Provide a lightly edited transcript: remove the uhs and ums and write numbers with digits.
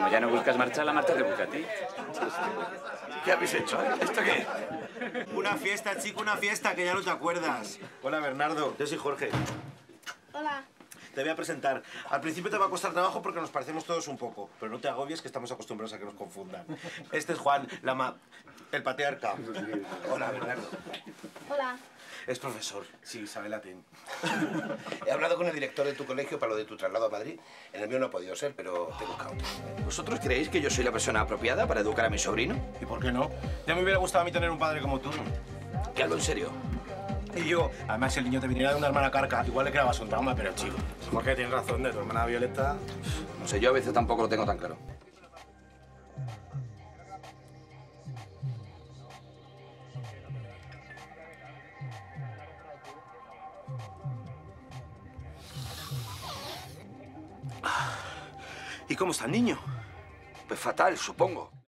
Como ya no buscas marcha, la marcha te busca a ti. ¿Qué habéis hecho? ¿Esto qué? Una fiesta, chico, una fiesta, que ya no te acuerdas. Hola, Bernardo. Yo soy Jorge. Hola. Te voy a presentar. Al principio te va a costar trabajo porque nos parecemos todos un poco, pero no te agobies que estamos acostumbrados a que nos confundan. Este es Juan, el patriarca. Hola, Bernardo. Hola. Es profesor, sí, sabe latín. He hablado con el director de tu colegio para lo de tu traslado a Madrid. En el mío no ha podido ser, pero te he buscado. ¿Vosotros creéis que yo soy la persona apropiada para educar a mi sobrino? ¿Y por qué no? Ya me hubiera gustado a mí tener un padre como tú. ¿Que hablo en serio? Y yo, además, si el niño te viniera de una hermana carca, igual le creabas un trauma, pero chico. Jorge, tienes razón, de tu hermana Violeta. No sé, yo a veces tampoco lo tengo tan claro. ¿Y cómo está el niño? Pues fatal, supongo.